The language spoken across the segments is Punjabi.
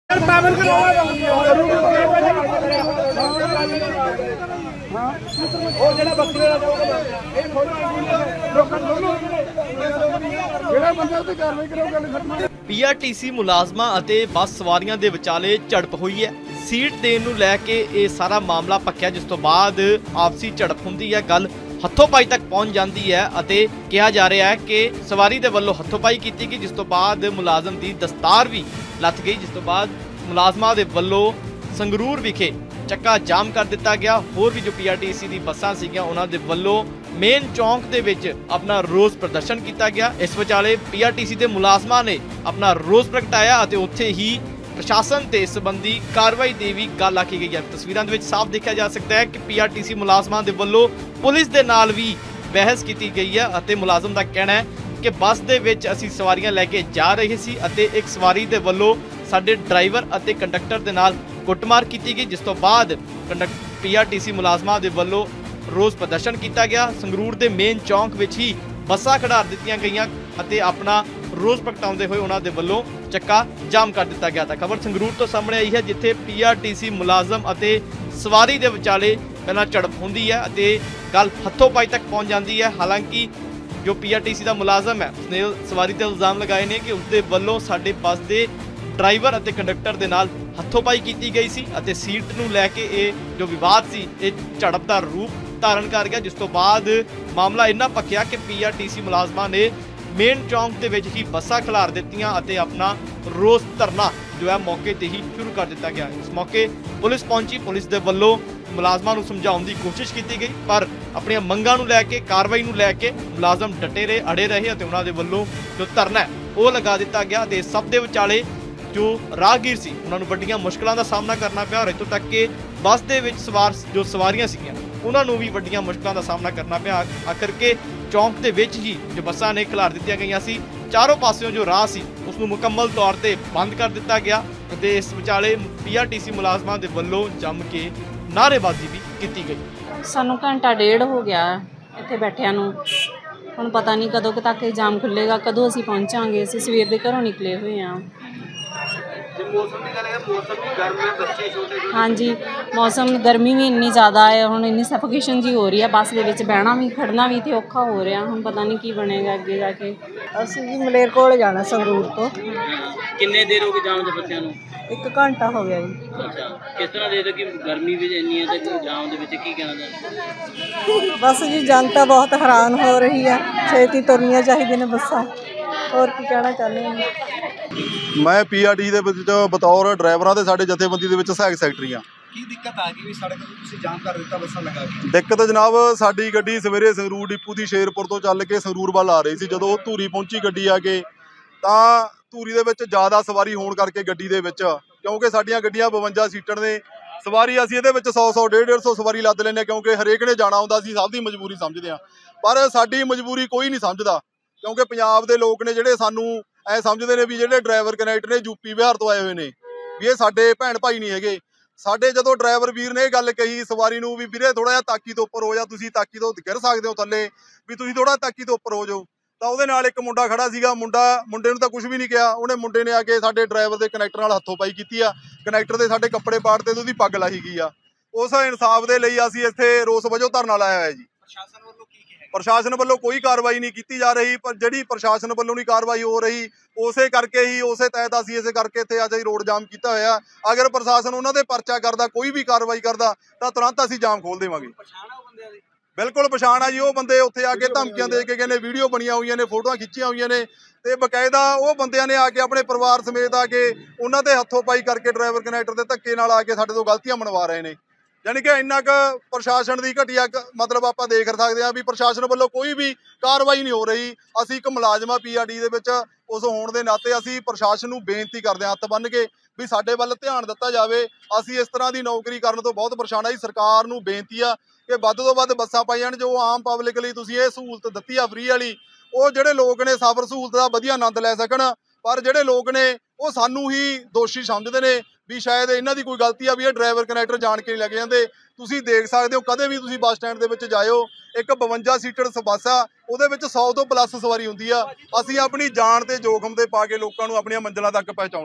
पीआरटीसी मुलाजमां ਅਤੇ ਬੱਸ ਸਵਾਰੀਆਂ ਦੇ ਵਿਚਾਲੇ ਝੜਪ ਹੋਈ ਹੈ। ਸੀਟ ਦੇਣ ਨੂੰ ਲੈ ਕੇ ਇਹ ਸਾਰਾ ਮਾਮਲਾ ਪੱਕਿਆ, ਜਿਸ ਤੋਂ ਬਾਅਦ ਆਪਸੀ ਝੜਪ ਹੁੰਦੀ ਹੈ, ਗੱਲ ਹੱਥੋਂ-ਪਾਈ ਤੱਕ ਪਹੁੰਚ ਜਾਂਦੀ ਹੈ ਅਤੇ ਕਿਹਾ ਜਾ ਰਿਹਾ ਹੈ ਕਿ ਸਵਾਰੀ ਦੇ ਵੱਲੋਂ ਹੱਥੋਂ-ਪਾਈ ਕੀਤੀ ਗਈ, ਜਿਸ ਤੋਂ ਬਾਅਦ ਮੁਲਾਜ਼ਮ ਦੀ ਦਸਤਾਰ ਵੀ ਲੱਥ ਗਈ, ਜਿਸ ਤੋਂ ਬਾਅਦ ਮੁਲਾਜ਼ਮਾਂ ਦੇ ਵੱਲੋਂ ਸੰਗਰੂਰ ਵਿਖੇ ਚੱਕਾ ਜਾਮ ਕਰ ਦਿੱਤਾ ਗਿਆ। ਹੋਰ ਵੀ ਜੋ ਪੀਆਰਟੀਸੀ ਦੀ ਬੱਸਾਂ ਸੀਗੀਆਂ ਉਹਨਾਂ ਦੇ ਵੱਲੋਂ ਮੇਨ ਚੌਂਕ ਦੇ ਵਿੱਚ ਆਪਣਾ ਰੋਸ ਪ੍ਰਦਰਸ਼ਨ ਕੀਤਾ ਗਿਆ। ਇਸ ਵਿਚਾਲੇ ਪੀਆਰਟੀਸੀ ਦੇ ਮੁਲਾਜ਼ਮਾਂ ਨੇ ਆਪਣਾ ਰੋਸ ਪ੍ਰਗਟਾਇਆ ਅਤੇ ਉੱਥੇ ਹੀ ਪ੍ਰਸ਼ਾਸਨ ਤੇ ਇਸ ਸੰਬੰਧੀ ਕਾਰਵਾਈ ਦੀ ਵੀ ਗੱਲ ਆਖੀ ਗਈ ਹੈ। ਤਸਵੀਰਾਂ ਦੇ ਵਿੱਚ ਸਾਫ਼ ਦੇਖਿਆ ਜਾ ਸਕਦਾ ਹੈ ਕਿ ਪੀਆਰਟੀਸੀ ਮੁਲਾਜ਼ਮਾਂ ਦੇ ਵੱਲੋਂ ਪੁਲਿਸ ਦੇ ਨਾਲ ਵੀ ਬਹਿਸ ਕੀਤੀ ਗਈ ਹੈ ਅਤੇ ਮੁਲਾਜ਼ਮ ਦਾ ਕਹਿਣਾ ਹੈ ਕਿ ਬੱਸ ਦੇ ਵਿੱਚ ਅਸੀਂ ਸਵਾਰੀਆਂ ਲੈ ਕੇ ਜਾ ਰਹੇ ਸੀ ਅਤੇ ਇੱਕ ਸਵਾਰੀ ਦੇ ਵੱਲੋਂ ਸਾਡੇ ਡਰਾਈਵਰ ਅਤੇ ਕੰਡਕਟਰ ਦੇ ਨਾਲ ਕੁੱਟਮਾਰ ਕੀਤੀ ਗਈ, ਜਿਸ ਤੋਂ ਬਾਅਦ ਪੀਆਰਟੀਸੀ ਮੁਲਾਜ਼ਮਾਂ ਦੇ ਵੱਲੋਂ ਰੋਸ ਪ੍ਰਦਰਸ਼ਨ ਕੀਤਾ ਗਿਆ। ਸੰਗਰੂਰ ਦੇ ਮੇਨ ਚੌਂਕ ਵਿੱਚ ਹੀ ਬੱਸਾਂ ਖੜਾਰ ਦਿੱਤੀਆਂ ਗਈਆਂ ਅਤੇ ਆਪਣਾ ਰੋਸ ਪ੍ਰਗਟਾਉਂਦੇ ਹੋਏ ਉਹਨਾਂ ਦੇ ਵੱਲੋਂ ਚੱਕਾ ਜਾਮ ਕਰ ਦਿੱਤਾ ਗਿਆ। ਤਾਂ ਖਬਰ ਸੰਗਰੂਰ ਤੋਂ ਸਾਹਮਣੇ ਆਈ ਹੈ, ਜਿੱਥੇ ਪੀਆਰਟੀਸੀ ਮੁਲਾਜ਼ਮ ਅਤੇ ਸਵਾਰੀ ਦੇ ਵਿਚਾਲੇ ਪਹਿਲਾਂ ਝੜਪ ਹੁੰਦੀ ਹੈ ਅਤੇ ਗੱਲ ਹੱਥੋਂ-ਪਾਈ ਤੱਕ ਪਹੁੰਚ ਜਾਂਦੀ ਹੈ। ਹਾਲਾਂਕਿ ਜੋ ਪੀਆਰਟੀਸੀ ਦਾ ਮੁਲਾਜ਼ਮ ਹੈ ਉਸਨੇ ਸਵਾਰੀ ਤੇ ਇਲਜ਼ਾਮ ਲਗਾਏ ਨੇ ਕਿ ਉਸਦੇ ਵੱਲੋਂ ਸਾਡੇ ਬੱਸ ਦੇ ਡਰਾਈਵਰ ਅਤੇ ਕੰਡਕਟਰ ਦੇ ਨਾਲ ਹੱਥੋਂ-ਪਾਈ ਕੀਤੀ ਗਈ ਸੀ ਅਤੇ ਸੀਟ ਨੂੰ ਲੈ ਕੇ ਇਹ ਜੋ ਵਿਵਾਦ ਸੀ ਇਹ ਝੜਪ ਦਾ ਰੂਪ ਧਾਰਨ ਕਰ ਗਿਆ, ਜਿਸ ਤੋਂ ਬਾਅਦ ਮਾਮਲਾ ਇੰਨਾ ਪੱਕਿਆ ਕਿ ਪੀਆਰਟੀਸੀ ਮੁਲਾਜ਼ਮਾਂ ਨੇ ਮੇਨ ਚੌਂਕ ਦੇ ਵਿੱਚ ਹੀ ਬੱਸਾਂ ਖਿਲਾਰ ਦਿੱਤੀਆਂ ਅਤੇ ਆਪਣਾ ਰੋਸ ਧਰਨਾ ਜੋ ਹੈ ਮੌਕੇ ਤੇ ਹੀ ਸ਼ੁਰੂ ਕਰ ਦਿੱਤਾ ਗਿਆ। ਇਸ ਮੌਕੇ ਪੁਲਿਸ ਪਹੁੰਚੀ। ਪੁਲਿਸ ਦੇ ਵੱਲੋਂ ਮੁਲਾਜ਼ਮਾਂ ਨੂੰ ਸਮਝਾਉਣ ਦੀ ਕੋਸ਼ਿਸ਼ ਕੀਤੀ ਗਈ, ਪਰ ਆਪਣੀਆਂ ਮੰਗਾਂ ਨੂੰ ਲੈ ਕੇ, ਕਾਰਵਾਈ ਨੂੰ ਲੈ ਕੇ ਮੁਲਾਜ਼ਮ ਡਟੇ ਰਹੇ, ਅੜੇ ਰਹੇ ਅਤੇ ਉਹਨਾਂ ਦੇ ਵੱਲੋਂ ਜੋ ਧਰਨਾ ਹੈ ਉਹ ਲਗਾ ਦਿੱਤਾ ਗਿਆ ਤੇ ਸਭ ਦੇ ਵਿਚਾਲੇ ਜੋ ਰਾਹਗੀਰ ਸੀ ਉਹਨਾਂ ਨੂੰ ਵੱਡੀਆਂ ਮੁਸ਼ਕਲਾਂ ਦਾ ਸਾਹਮਣਾ ਕਰਨਾ ਪਿਆ। ਔਰ ਇੱਥੋਂ ਤੱਕ ਕਿ ਬੱਸ ਦੇ ਵਿੱਚ ਸਵਾਰ ਜੋ ਸਵਾਰੀਆਂ ਸੀਗੀਆਂ ਉਹਨਾਂ ਨੂੰ ਵੀ ਵੱਡੀਆਂ ਮੁਸ਼ਕਲਾਂ ਦਾ ਸਾਹਮਣਾ ਕਰਨਾ ਪਿਆ। ਆਖਰ ਕੇ ਚੌਂਕ ਦੇ ਵਿੱਚ ਹੀ ਜੋ ਬੱਸਾਂ ਨੇ ਖਿਲਾਰ ਦਿੱਤੀਆਂ ਗਈਆਂ ਸੀ, ਚਾਰੋਂ ਪਾਸਿਓਂ ਜੋ ਰਾਹ ਸੀ ਉਸ ਨੂੰ ਮੁਕੰਮਲ ਤੌਰ ਤੇ ਬੰਦ ਕਰ ਦਿੱਤਾ ਗਿਆ ਅਤੇ ਇਸ ਵਿਚਾਲੇ ਪੀਆਰਟੀਸੀ ਮੁਲਾਜ਼ਮਾਂ ਦੇ ਵੱਲੋਂ ਜੰਮ ਕੇ ਨਾਅਰੇਬਾਜ਼ੀ ਵੀ ਕੀਤੀ ਗਈ। ਸਾਨੂੰ ਘੰਟਾ ਡੇਢ ਹੋ ਗਿਆ ਇੱਥੇ ਬੈਠਿਆਂ ਨੂੰ, ਹੁਣ ਪਤਾ ਨਹੀਂ ਕਦੋਂ ਤੱਕ ਇਹ ਜਾਮ ਖੁੱਲ੍ਹੇਗਾ, ਕਦੋਂ ਅਸੀਂ ਪਹੁੰਚਾਂਗੇ। ਅਸੀਂ ਸਵੇਰ ਦੇ ਘਰੋਂ ਨਿਕਲੇ ਹੋਏ ਹਾਂ। ਹਾਂਜੀ, ਮੌਸਮ ਗਰਮੀ ਵੀ ਇੰਨੀ ਜ਼ਿਆਦਾ ਹੈ, ਹੁਣ ਇੰਨੀ ਸਫੋਕੇਸ਼ਨ ਜੀ ਹੋ ਰਹੀ ਹੈ ਬੱਸ ਦੇ ਵਿੱਚ, ਬਹਿਣਾ ਵੀ ਖੜਨਾ ਵੀ ਤੇ ਔਖਾ ਹੋ ਰਿਹਾ। ਹੁਣ ਪਤਾ ਨਹੀਂ ਕੀ ਬਣੇਗਾ ਅੱਗੇ ਜਾ ਕੇ। ਅਸੀਂ ਜੀ ਮਲੇਰਕੋਟਲੇ ਜਾਣਾ ਸੰਗਰੂਰ ਤੋਂ। ਕਿੰਨੇ ਦੇਰ ਹੋ ਗਏ ਜਾਮ ਦੇ ਬੱਚਿਆਂ ਨੂੰ? 1 ਘੰਟਾ ਹੋ ਗਿਆ ਜੀ। ਅੱਛਾ, ਕਿਸ ਤਰ੍ਹਾਂ ਦੇ ਕਿ ਗਰਮੀ ਵੀ ਇੰਨੀ ਹੈ ਤੇ ਜਾਮ ਦੇ ਵਿੱਚ ਕੀ ਕਹਿਣਾ ਚਾਹੁੰਦੇ? ਬਸ ਜੀ ਜਨਤਾ ਬਹੁਤ ਹੈਰਾਨ ਹੋ ਰਹੀ ਹੈ, ਛੇਤੀ ਤੁਰਨੀਆਂ ਚਾਹੀਦੀਆਂ ਨੇ ਬੱਸਾਂ, ਹੋਰ ਕੀ ਕਹਿਣਾ ਚਾਹੁੰਦੇ ਹਾਂ। ਮੈਂ ਪੀਆਰਟੀ ਦੇ ਵਿੱਚ ਬਤੌਰ ਡਰਾਈਵਰਾਂ ਦੇ ਸਾਡੇ ਜਥੇਬੰਦੀ ਦੇ ਵਿੱਚ ਸਹਾਇਕ ਸੈਕਟਰੀ ਹਾਂ। ਕੀ ਦਿੱਕਤ ਆ ਗਈ ਵੀ ਸੜਕ ਤੇ ਤੁਸੀਂ ਜਾਮ ਕਰ ਦਿੱਤਾ ਬੱਸਾਂ ਲਗਾ ਕੇ? ਦਿੱਕਤ ਜਨਾਬ, ਸਾਡੀ ਗੱਡੀ ਸਵੇਰੇ ਸੰਗਰੂਰ ਡਿਪੂ ਦੀ ਸ਼ੇਰਪੁਰ ਤੋਂ ਚੱਲ ਕੇ ਸੰਗਰੂਰ ਵੱਲ ਆ ਰਹੀ ਸੀ। ਜਦੋਂ ਉਹ ਧੂਰੀ ਪਹੁੰਚੀ ਗੱਡੀ ਆ ਕੇ, ਤਾਂ ਧੂਰੀ ਦੇ ਵਿੱਚ ਜ਼ਿਆਦਾ ਸਵਾਰੀ ਹੋਣ ਕਰਕੇ ਗੱਡੀ ਦੇ ਵਿੱਚ, ਕਿਉਂਕਿ ਸਾਡੀਆਂ ਗੱਡੀਆਂ 52 ਸੀਟਰ ਨੇ, ਸਵਾਰੀ ਅਸੀਂ ਇਹਦੇ ਵਿੱਚ 100 150 ਸਵਾਰੀ ਲੱਦ ਲੈਂਦੇ, ਕਿਉਂਕਿ ਹਰੇਕ ਨੇ ਜਾਣਾ ਹੁੰਦਾ, ਅਸੀਂ ਸਭ ਦੀ ਮਜਬੂਰੀ ਸਮਝਦੇ ਹਾਂ। ਪਰ ਸਾਡੀ ਮਜਬੂਰੀ ਕੋਈ ਨਹੀਂ ਸਮਝਦਾ, ਕਿਉਂਕਿ ਪੰਜਾਬ ਦੇ ਲੋਕ ਨੇ ਜਿਹੜੇ ਸਾਨੂੰ ਐ ਸਮਝਦੇ ਨੇ ਵੀ ਜਿਹੜੇ ਡਰਾਈਵਰ ਕਨੈਕਟਰ ਨੇ ਯੂਪੀ ਬਿਹਾਰ ਤੋਂ ਆਏ ਹੋਏ ਨੇ ਵੀ ਇਹ ਸਾਡੇ ਭੈਣ ਭਾਈ ਨਹੀਂ ਹੈਗੇ। ਸਾਡੇ ਜਦੋਂ ਡਰਾਈਵਰ ਵੀਰ ਨੇ ਇਹ ਗੱਲ ਕਹੀ ਸਵਾਰੀ ਨੂੰ ਵੀ ਵੀਰੇ ਥੋੜਾ ਜਿਹਾ ਤਾਕੀ ਤੋਂ ਉੱਪਰ ਹੋ ਜਾ, ਤੁਸੀਂ ਤਾਕੀ ਤੋਂ ਗਿਰ ਸਕਦੇ ਹੋ ਥੱਲੇ, ਵੀ ਤੁਸੀਂ ਥੋੜਾ ਤਾਕੀ ਤੋਂ ਉੱਪਰ ਹੋ ਜਾਓ, ਤਾਂ ਉਹਦੇ ਨਾਲ ਇੱਕ ਮੁੰਡਾ ਖੜਾ ਸੀਗਾ। ਮੁੰਡੇ ਨੂੰ ਤਾਂ ਕੁਝ ਵੀ ਨਹੀਂ ਕਿਹਾ, ਉਹਨੇ ਮੁੰਡੇ ਨੇ ਆ ਕੇ ਸਾਡੇ ਡਰਾਈਵਰ ਦੇ ਕਨੈਕਟਰ ਨਾਲ ਹੱਥੋਂ ਪਾਈ ਕੀਤੀ ਆ। ਕਨੈਕਟਰ ਦੇ ਸਾਡੇ ਕੱਪੜੇ ਪਾੜਤੇ ਤੇ ਉਹਦੀ ਪੱਗ ਲਾਹੀ ਗਈ ਆ। ਉਸ ਇਨਸਾਫ ਦੇ ਲਈ ਅਸੀਂ ਇੱਥੇ ਰੋਸ ਵਜੋਂ ਧਰਨਾ ਲਾਇਆ ਹੋਇਆ ਜੀ। ਪ੍ਰਸ਼ਾਸਨ ਵੱਲੋਂ ਕੋਈ ਕਾਰਵਾਈ ਨਹੀਂ ਕੀਤੀ ਜਾ ਰਹੀ, ਪਰ ਜਿਹੜੀ ਪ੍ਰਸ਼ਾਸਨ ਵੱਲੋਂ ਨਹੀਂ ਕਾਰਵਾਈ ਹੋ ਰਹੀ ਉਸੇ ਕਰਕੇ ਹੀ, ਉਸੇ ਤਹਿਤ ਅਸੀਂ ਇਸੇ ਕਰਕੇ ਇੱਥੇ ਅੱਜ ਰੋਡ ਜਾਮ ਕੀਤਾ ਹੋਇਆ। ਅਗਰ ਪ੍ਰਸ਼ਾਸਨ ਉਹਨਾਂ ਦੇ ਪਰਚਾ ਕਰਦਾ, ਕੋਈ ਵੀ ਕਾਰਵਾਈ ਕਰਦਾ, ਤਾਂ ਤੁਰੰਤ ਅਸੀਂ ਜਾਮ ਖੋਲ ਦੇਵਾਂਗੇ। ਬਿਲਕੁਲ ਪਛਾਣ ਆ ਜੀ, ਉਹ ਬੰਦੇ ਉੱਥੇ ਆ ਕੇ ਧਮਕੀਆਂ ਦੇ ਕੇ ਕਹਿੰਦੇ, ਵੀਡੀਓ ਬਣੀਆਂ ਹੋਈਆਂ ਨੇ, ਫੋਟੋਆਂ ਖਿੱਚੀਆਂ ਹੋਈਆਂ ਨੇ, ਤੇ ਬਕਾਇਦਾ ਉਹ ਬੰਦਿਆਂ ਨੇ ਆ ਕੇ ਆਪਣੇ ਪਰਿਵਾਰ ਸਮੇਤ ਆ ਕੇ ਉਹਨਾਂ ਦੇ ਹੱਥੋਂ ਪਾਈ ਕਰਕੇ ਡਰਾਈਵਰ ਕਨੈਕਟਰ ਦੇ ਧੱਕੇ ਨਾਲ ਆ ਕੇ ਸਾਡੇ ਤੋਂ ਗਲਤੀਆਂ ਮਨਵਾ ਰਹੇ ਨੇ। ਯਾਨੀ ਕਿ ਇੰਨਾ ਕੁ ਪ੍ਰਸ਼ਾਸਨ ਦੀ ਘਟੀਆ ਮਤਲਬ ਆਪਾਂ ਦੇਖ ਸਕਦੇ ਹਾਂ ਵੀ ਪ੍ਰਸ਼ਾਸਨ ਵੱਲੋਂ ਕੋਈ ਵੀ ਕਾਰਵਾਈ ਨਹੀਂ ਹੋ ਰਹੀ। ਅਸੀਂ ਇੱਕ ਮੁਲਾਜ਼ਮਾਂ ਪੀਆਰਟੀ ਦੇ ਵਿੱਚ ਉਸ ਹੋਣ ਦੇ ਨਾਤੇ ਅਸੀਂ ਪ੍ਰਸ਼ਾਸਨ ਨੂੰ ਬੇਨਤੀ ਕਰਦੇ ਹਾਂ ਹੱਥ ਬੰਨ੍ਹ ਕੇ ਵੀ ਸਾਡੇ ਵੱਲ ਧਿਆਨ ਦਿੱਤਾ ਜਾਵੇ। ਅਸੀਂ ਇਸ ਤਰ੍ਹਾਂ ਦੀ ਨੌਕਰੀ ਕਰਨ ਤੋਂ ਬਹੁਤ ਪਰੇਸ਼ਾਨ ਆ ਜੀ। ਸਰਕਾਰ ਨੂੰ ਬੇਨਤੀ ਆ ਕਿ ਵੱਧ ਤੋਂ ਵੱਧ ਬੱਸਾਂ ਪਾਈ ਜਾਣ, ਜੋ ਆਮ ਪਬਲਿਕ ਲਈ ਤੁਸੀਂ ਇਹ ਸਹੂਲਤ ਦਿੱਤੀ ਆ ਫ੍ਰੀ ਵਾਲੀ, ਉਹ ਜਿਹੜੇ ਲੋਕ ਨੇ ਸਫ਼ਰ ਸਹੂਲਤ ਦਾ ਵਧੀਆ ਆਨੰਦ ਲੈ ਸਕਣ। ਪਰ ਜਿਹੜੇ ਲੋਕ ਨੇ ਉਹ ਸਾਨੂੰ ਹੀ ਦੋਸ਼ੀ ਸਮਝਦੇ ਨੇ ਵੀ ਸ਼ਾਇਦ ਇਹਨਾਂ ਦੀ ਕੋਈ ਗਲਤੀ ਆ ਵੀ ਇਹ ਡਰਾਈਵਰ ਕਨੈਕਟਰ ਜਾਣ ਕੇ ਨਹੀਂ ਲੈ ਕੇ ਜਾਂਦੇ। ਤੁਸੀਂ ਦੇਖ ਸਕਦੇ ਹੋ, ਕਦੇ ਵੀ ਤੁਸੀਂ ਬੱਸ ਸਟੈਂਡ ਦੇ ਵਿੱਚ ਜਾਇਓ, ਇੱਕ 52 ਸੀਟਰ ਬੱਸ ਆ, ਉਹਦੇ ਵਿੱਚ 100 ਤੋਂ ਪਲੱਸ ਸਵਾਰੀ ਹੁੰਦੀ ਆ। ਅਸੀਂ ਆਪਣੀ ਜਾਨ ਤੇ ਜੋਖਮ ਤੇ ਪਾ ਕੇ ਲੋਕਾਂ ਨੂੰ ਆਪਣੀਆਂ ਮੰਜ਼ਿਲਾਂ ਤੱਕ ਪਹੁੰਚਾਉਣੇ ਆ।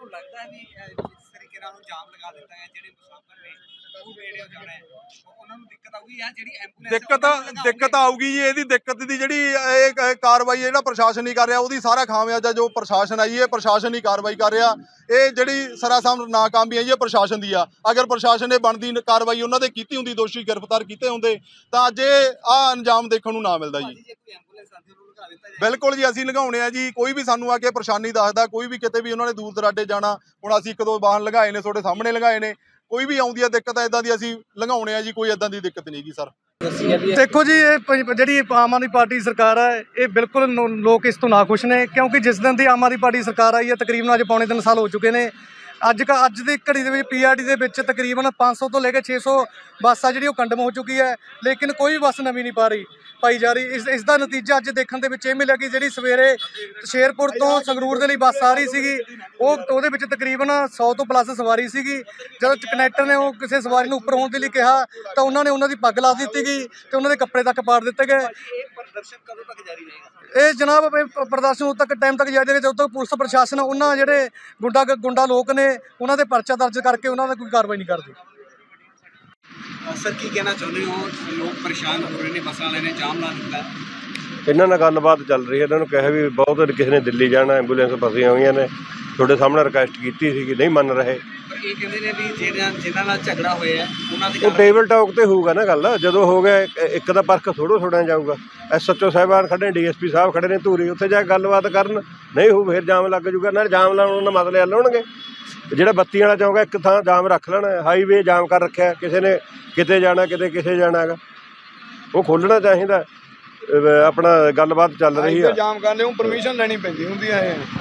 ਲੱਗਦਾ ਹੈ ਵੀ ਜਿਸ ਤਰੀਕੇ ਨਾਲ ਜਾਮ ਲਗਾ ਦਿੱਤਾ ਹੈ ਜਿਹੜੇ ਮੁਸਾਫਰ ਨੇ ਉਹ ਨੇੜੇ ਹੋ ਜਾਣਾ ਹੈ ਉਹਨਾਂ ਨੂੰ ਦਿੱਕਤ ਆਊਗੀ ਆ ਜਿਹੜੀ ਐਂਬੂਲੈਂਸ ਦਿੱਕਤ ਆਊਗੀ ਜੀ। ਇਹਦੀ ਦਿੱਕਤ ਦੀ ਜਿਹੜੀ ਇਹ ਕਾਰਵਾਈ ਜਿਹੜਾ ਪ੍ਰਸ਼ਾਸਨ ਨਹੀਂ ਕਰ ਰਿਹਾ ਉਹਦੀ ਸਾਰਾ ਖਾਮਿਆਜ਼ਾ ਜੋ ਪ੍ਰਸ਼ਾਸਨ ਆਈ ਹੈ ਪ੍ਰਸ਼ਾਸਨ ਹੀ ਕਾਰਵਾਈ ਕਰ ਰਿਹਾ। ਇਹ ਜਿਹੜੀ ਸਰਾਸਰ ਨਾਕਾਮੀ ਹੈ ਜੀ ਇਹ ਪ੍ਰਸ਼ਾਸਨ ਦੀ ਆ। ਅਗਰ ਪ੍ਰਸ਼ਾਸਨ ਨੇ ਬਣਦੀ ਕਾਰਵਾਈ ਉਹਨਾਂ ਦੇ ਕੀਤੀ ਹੁੰਦੀ, ਦੋਸ਼ੀ ਗ੍ਰਿਫਤਾਰ ਕੀਤੇ ਹੁੰਦੇ ਤਾਂ ਅੱਜ ਇਹ ਅੰਜਾਮ ਦੇਖਣ ਨੂੰ ਨਾ ਮਿਲਦਾ ਜੀ। ਬਿਲਕੁਲ ਜੀ, ਅਸੀਂ ਲੰਘਾਉਣੇ ਆ ਜੀ। ਕੋਈ ਵੀ ਸਾਨੂੰ ਆ ਕੇ ਪਰੇਸ਼ਾਨੀ ਦੱਸਦਾ, ਕੋਈ ਵੀ ਕਿਤੇ ਵੀ ਉਹਨਾਂ ਨੇ ਦੂਰ ਦਰਾਡੇ ਜਾਣਾ, ਹੁਣ ਅਸੀਂ ਇੱਕ ਦੋ ਵਾਹਨ ਲੰਘਾਏ ਨੇ, ਤੁਹਾਡੇ ਸਾਹਮਣੇ ਲੰਘਾਏ ਨੇ, ਕੋਈ ਵੀ ਆਉਂਦੀ ਆ ਦਿੱਕਤ ਇਦਾਂ ਦੀ ਅਸੀਂ ਲੰਘਾਉਣੇ ਆ ਜੀ। ਕੋਈ ਇਦਾਂ ਦੀ ਦਿੱਕਤ ਨਹੀਂ ਗੀ ਸਰ। ਦੇਖੋ ਜੀ, ਇਹ ਜਿਹੜੀ ਆਮ ਆਦਮੀ ਪਾਰਟੀ ਸਰਕਾਰ ਹੈ ਇਹ ਬਿਲਕੁਲ ਲੋਕ ਇਸ ਤੋਂ ਨਾਖੁਸ਼ ਨੇ, ਕਿਉਂਕਿ ਜਿਸ ਦਿਨ ਦੀ ਆਮ ਆਦਮੀ ਪਾਰਟੀ ਸਰਕਾਰ ਆਈ ਹੈ ਤਕਰੀਬਨ ਅੱਜ ਪੌਣੇ 3 ਸਾਲ ਹੋ ਚੁੱਕੇ ਨੇ। ਅੱਜ ਦੀ ਘੜੀ ਦੇ ਵਿੱਚ ਪੀਆਰਟੀ ਦੇ ਵਿੱਚ ਤਕਰੀਬਨ 500 ਤੋਂ ਲੈ ਕੇ 600 ਬੱਸ ਆ ਜਿਹੜੀ ਉਹ ਕੰਡਮ ਹੋ ਚੁੱਕੀ ਹੈ, ਲੇਕਿਨ ਕੋਈ ਬੱਸ ਨਵੀਂ ਨਹੀਂ ਪਾਈ ਜਾ ਰਹੀ। ਇਸ ਦਾ ਨਤੀਜਾ ਅੱਜ ਦੇਖਣ ਦੇ ਵਿੱਚ ਇਹ ਮਿਲਿਆ ਕਿ ਜਿਹੜੀ ਸਵੇਰੇ ਸ਼ੇਰਪੁਰ ਤੋਂ ਸੰਗਰੂਰ ਦੇ ਲਈ ਬੱਸ ਆ ਰਹੀ ਸੀਗੀ ਉਹਦੇ ਵਿੱਚ ਤਕਰੀਬਨ 100 ਤੋਂ ਪਲੱਸ ਸਵਾਰੀ ਸੀਗੀ। ਜਦੋਂ ਕੰਡਕਟਰ ਨੇ ਉਹ ਕਿਸੇ ਸਵਾਰੀ ਨੂੰ ਉੱਪਰ ਹੋਣ ਦੇ ਲਈ ਕਿਹਾ ਤਾਂ ਉਹਨਾਂ ਨੇ ਉਹਨਾਂ ਦੀ ਪੱਗ ਲਾ ਦਿੱਤੀ ਗਈ ਤੇ ਉਹਨਾਂ ਦੇ ਕੱਪੜੇ ਤੱਕ ਪਾੜ ਦਿੱਤੇ ਗਏ। ਕਦੋਂ ਤੱਕ ਜਾਰੀ ਰਹੇਗਾ ਇਹ ਜਨਾਬ ਪ੍ਰਦਰਸ਼ਨ ਉਦੋਂ ਤੱਕ ਟਾਈਮ ਤੱਕ ਜਾਰੀ ਰਹੇਗਾ ਜਦੋਂ ਤੱਕ ਪੁਲਿਸ ਪ੍ਰਸ਼ਾਸਨ ਉਹਨਾਂ ਜਿਹੜੇ ਗੁੰਡਾ ਲੋਕ ਨੇ ਉਹਨਾਂ ਦੇ ਪਰਚਾ ਦਰਜ ਕਰਕੇ ਉਹਨਾਂ ਦਾ ਕੋਈ ਕਾਰਵਾਈ ਨਹੀਂ ਕਰਦੀ। ਸਰ ਕੀ ਕਹਿਣਾ ਚਾਹੁੰਦੇ ਹੋ? ਲੋਕ ਪਰੇਸ਼ਾਨ ਹੋ ਰਹੇ ਨੇ, ਬੱਸਾਂ ਵਾਲੇ ਨੇ ਜਾਮ ਲਾ ਦਿੱਤਾ। ਇਹਨਾਂ ਨਾਲ ਗੱਲਬਾਤ ਚੱਲ ਰਹੀ ਹੈ। ਇਹਨਾਂ ਨੂੰ ਕਿਹਾ ਵੀ ਬਹੁਤ ਕਿਸੇ ਨੇ ਦਿੱਲੀ ਜਾਣਾ, ਐਂਬੂਲੈਂਸ ਫਸੀਆਂ ਹੋਈਆਂ ਨੇ, ਤੁਹਾਡੇ ਸਾਹਮਣੇ ਰਿਕੁਐਸਟ ਕੀਤੀ ਸੀ ਕਿ ਨਹੀਂ ਮੰਨ ਰਹੇ। ਪਰ ਇਹ ਕਹਿੰਦੇ ਨੇ ਵੀ ਜਿਹਨਾਂ ਨਾਲ ਝਗੜਾ ਹੋਇਆ ਉਹਨਾਂ ਦੀ ਉਹ ਟੇਬਲ ਟਾਕ ਤੇ ਹੋਊਗਾ ਨਾ ਗੱਲ। ਜਦੋਂ ਹੋ ਗਿਆ ਇੱਕ ਦਾ ਪਰਖ ਥੋੜ੍ਹਾ ਜਾਊਗਾ। SHO ਸਾਹਿਬਾਨ ਖੜੇ, DSP ਸਾਹਿਬ ਖੜੇ ਨੇ ਧੂਰੀ, ਉੱਥੇ ਜਾ ਕੇ ਗੱਲਬਾਤ ਕਰਨ, ਨਹੀਂ ਹੋਊ ਫਿਰ ਜਾਮ ਲੱਗ ਜੂਗਾ। ਨਾਲ ਜਾਮ ਲਾਉਣ ਉਹਨਾਂ ਮਸਲੇ ਹੱਲ ਹੋਣਗੇ। ਜਿਹੜਾ ਬੱਤੀ ਵਾਲਾ ਚੌਂਕ ਹੈ ਇੱਕ ਥਾਂ ਜਾਮ ਰੱਖ ਲੈਣਾ, ਹਾਈਵੇ ਜਾਮ ਕਰ ਰੱਖਿਆ, ਕਿਸੇ ਨੇ ਕਿਤੇ ਜਾਣਾ ਕਿਤੇ ਕਿਸੇ ਜਾਣਾ ਹੈਗਾ, ਉਹ ਖੋਲ੍ਹਣਾ ਚਾਹੀਦਾ। ਆਪਣਾ ਗੱਲਬਾਤ ਚੱਲ ਰਹੀ ਹੈ। ਜਾਮ ਕਰਨ ਲਈ ਪਰਮਿਸ਼ਨ ਲੈਣੀ ਪੈਂਦੀ ਹੁੰਦੀ ਹੈ।